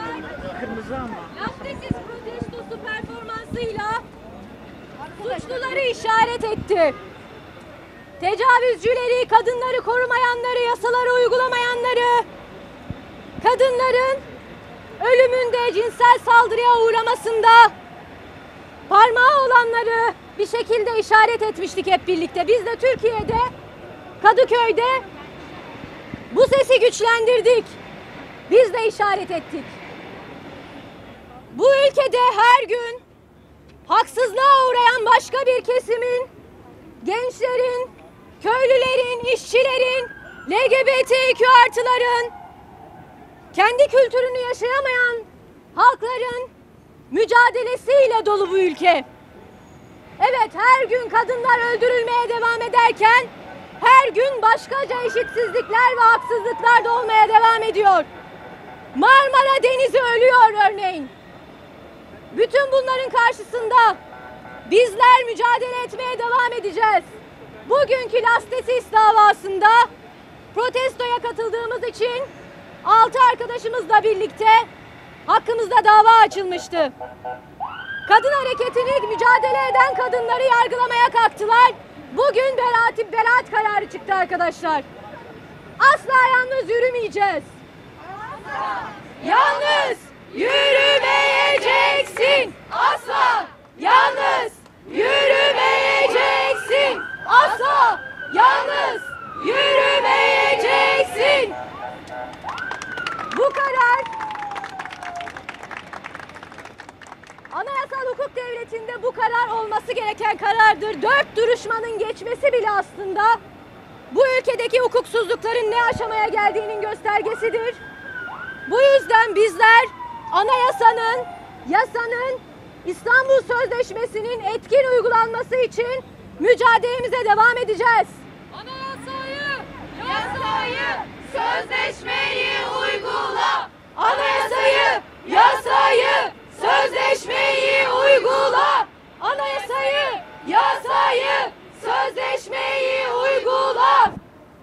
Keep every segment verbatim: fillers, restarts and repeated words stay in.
Kırmızı ama. Laftesiz protestosu performansıyla suçluları işaret etti. Tecavüzcüleri, kadınları korumayanları, yasaları uygulamayanları, kadınların ölümünde, cinsel saldırıya uğramasında parmağı olanları bir şekilde işaret etmiştik hep birlikte. Biz de Türkiye'de, Kadıköy'de bu sesi güçlendirdik. Biz de işaret ettik. Bu ülkede her gün haksızlığa uğrayan başka bir kesimin, gençlerin, köylülerin, işçilerin, L G B T Q artıların, kendi kültürünü yaşayamayan halkların mücadelesiyle dolu bu ülke. Evet, her gün kadınlar öldürülmeye devam ederken her gün başkaca eşitsizlikler ve haksızlıklar da olmaya devam ediyor. Marmara Denizi ölüyor örneğin. Bütün bunların karşısında bizler mücadele etmeye devam edeceğiz. Bugünkü Lastesis davasında protestoya katıldığımız için altı arkadaşımızla birlikte hakkımızda dava açılmıştı. Kadın hareketini mücadele eden kadınları yargılamaya kalktılar. Bugün beraat, beraat kararı çıktı arkadaşlar. Asla yalnız yürümeyeceğiz. Asla yalnız yürümeyeceksin. Asla yalnız yürümeyeceksin. Asla yalnız yürümeyeceksin. Bu karar anayasal hukuk devletinde bu karar olması gereken karardır. Dört duruşmanın geçmesi bile aslında bu ülkedeki hukuksuzlukların ne aşamaya geldiğinin göstergesidir. Bu yüzden bizler anayasanın, yasanın, İstanbul Sözleşmesi'nin etkin uygulanması için mücadelemize devam edeceğiz. Anayasayı, yasayı, sözleşmeyi uygula. Anayasayı, yasayı, sözleşmeyi uygula. Anayasayı, yasayı, sözleşmeyi uygula.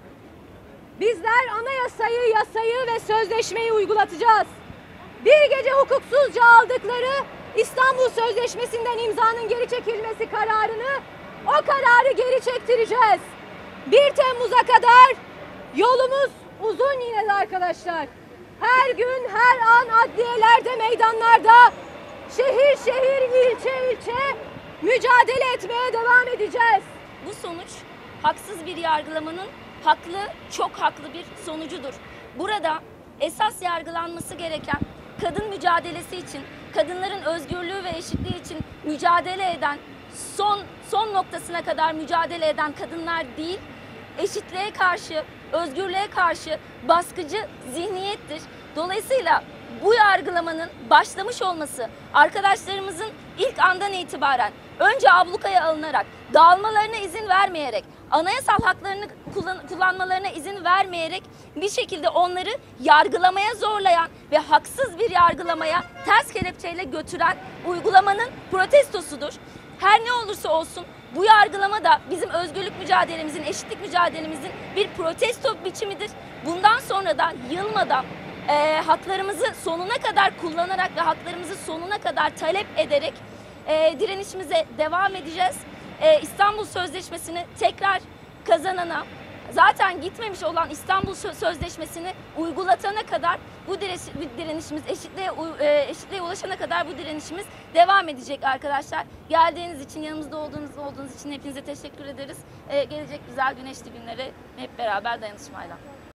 Bizler anayasayı, yasayı ve sözleşmeyi uygulatacağız. Bir gece hukuksuzca aldıkları İstanbul Sözleşmesi'nden imzanın geri çekilmesi kararını, o kararı geri çektireceğiz. bir Temmuz'a kadar yolumuz uzun yine de arkadaşlar. Her gün, her an adliyelerde, meydanlarda, şehir şehir, ilçe ilçe mücadele etmeye devam edeceğiz. Bu sonuç haksız bir yargılamanın haklı, çok haklı bir sonucudur. Burada esas yargılanması gereken kadın mücadelesi için, kadınların özgürlüğü ve eşitliği için mücadele eden, son son noktasına kadar mücadele eden kadınlar değil, eşitliğe karşı, özgürlüğe karşı baskıcı zihniyettir. Dolayısıyla bu yargılamanın başlamış olması, arkadaşlarımızın ilk andan itibaren önce ablukaya alınarak, dağılmalarına izin vermeyerek, anayasal haklarını kullan kullanmalarına izin vermeyerek bir şekilde onları yargılamaya zorlayan ve haksız bir yargılamaya ters kelepçeyle götüren uygulamanın protestosudur. Her ne olursa olsun bu yargılama da bizim özgürlük mücadelemizin, eşitlik mücadelemizin bir protesto biçimidir. Bundan sonra da yılmadan e, haklarımızı sonuna kadar kullanarak ve haklarımızı sonuna kadar talep ederek e, direnişimize devam edeceğiz. E, İstanbul Sözleşmesi'ni tekrar kazanana, zaten gitmemiş olan İstanbul Sözleşmesi'ni uygulatana kadar bu direnişimiz, eşitliğe, eşitliğe ulaşana kadar bu direnişimiz devam edecek arkadaşlar. Geldiğiniz için, yanımızda olduğunuz olduğunuz için hepinize teşekkür ederiz. Ee, gelecek güzel güneşli günlere hep beraber dayanışmayla.